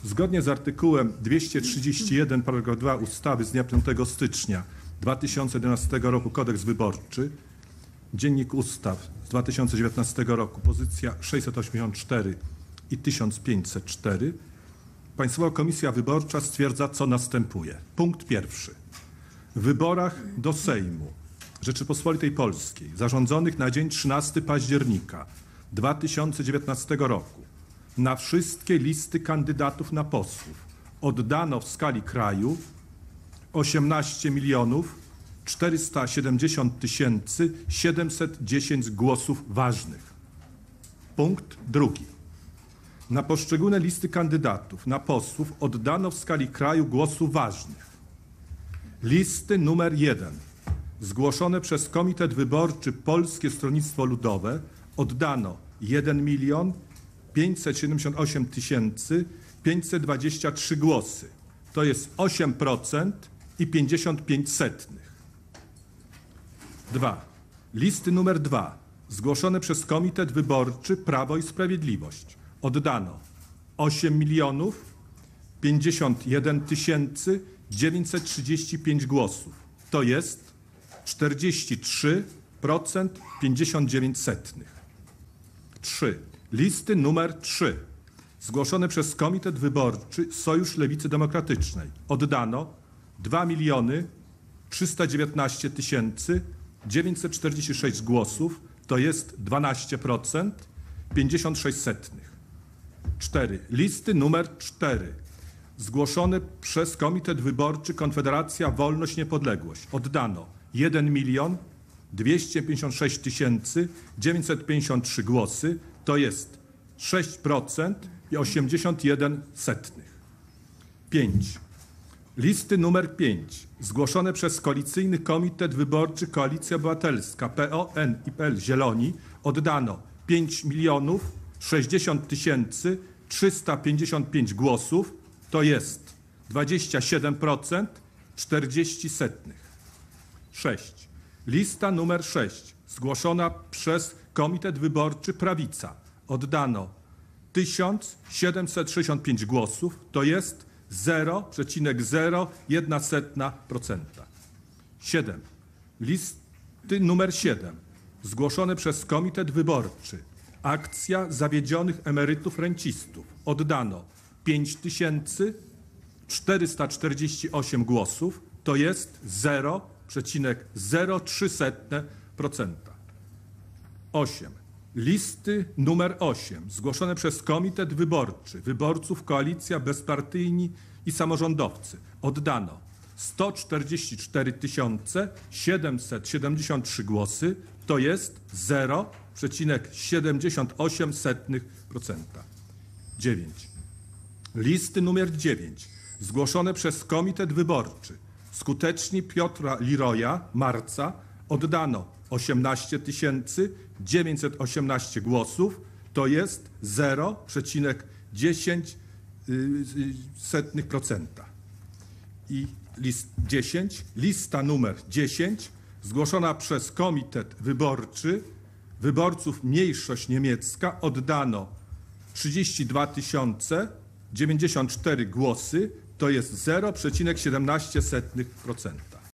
Zgodnie z artykułem 231 paragraf 2 ustawy z dnia 5 stycznia 2011 roku Kodeks Wyborczy, Dziennik Ustaw z 2019 roku, pozycja 684 i 1504, Państwowa Komisja Wyborcza stwierdza, co następuje. Punkt pierwszy. W wyborach do Sejmu Rzeczypospolitej Polskiej zarządzonych na dzień 13 października 2019 roku na wszystkie listy kandydatów na posłów oddano w skali kraju 18 470 710 głosów ważnych. Punkt drugi. Na poszczególne listy kandydatów na posłów oddano w skali kraju głosów ważnych. Listy numer 1 zgłoszone przez Komitet Wyborczy Polskie Stronnictwo Ludowe oddano 1 578 523 głosy. To jest 8% i 55%. 2. Listy numer 2 zgłoszone przez Komitet Wyborczy Prawo i Sprawiedliwość oddano 8 051 935 głosów. To jest 43% 59%. 3. Listy numer 3 zgłoszone przez Komitet Wyborczy Sojusz Lewicy Demokratycznej oddano 2 319 946 głosów, to jest 12%, 56%. 4. Listy numer 4 zgłoszone przez Komitet Wyborczy Konfederacja Wolność Niepodległość oddano 1 256 953 głosy, to jest 6% i 81%. 5. Listy numer 5 zgłoszone przez Koalicyjny Komitet Wyborczy Koalicja Obywatelska PO, i PL Zieloni oddano 5 060 355 głosów, to jest 27%, 40%. 6. Lista numer 6 zgłoszona przez Komitet Wyborczy Prawica oddano 1765 głosów, to jest 0,01%. 7. Listy numer 7 zgłoszone przez Komitet Wyborczy Akcja Zawiedzionych Emerytów Rencistów oddano 5448 głosów, to jest 0,03%. 8. Listy numer 8 zgłoszone przez Komitet Wyborczy Wyborców Koalicja Bezpartyjni i Samorządowcy oddano 144 773 głosy, to jest 0,78%. 9. Listy numer 9 zgłoszone przez Komitet Wyborczy Skuteczni Piotra Liroya Marca oddano 18 918 głosów, to jest 0,10%. I lista numer 10 zgłoszona przez Komitet Wyborczy Wyborców Mniejszość Niemiecka oddano 32 094 głosy, to jest 0,17%.